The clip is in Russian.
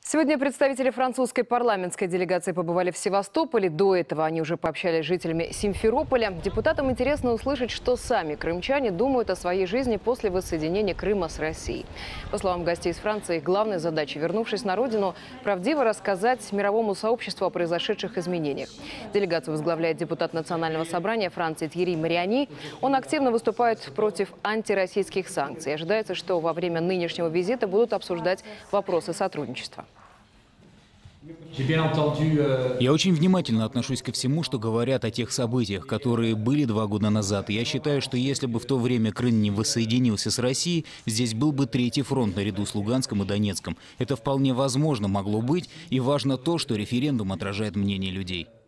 Сегодня представители французской парламентской делегации побывали в Севастополе. До этого они уже пообщались с жителями Симферополя. Депутатам интересно услышать, что сами крымчане думают о своей жизни после воссоединения Крыма с Россией. По словам гостей из Франции, их главной задачей, вернувшись на родину, правдиво рассказать мировому сообществу о произошедших изменениях. Делегацию возглавляет депутат Национального собрания Франции Тьерри Мариани. Он активно выступает против антироссийских санкций. Ожидается, что во время нынешнего визита будут обсуждать вопросы сотрудничества. Я очень внимательно отношусь ко всему, что говорят о тех событиях, которые были 2 года назад. Я считаю, что если бы в то время Крым не воссоединился с Россией, здесь был бы третий фронт наряду с Луганском и Донецком. Это вполне возможно могло быть, и важно то, что референдум отражает мнение людей.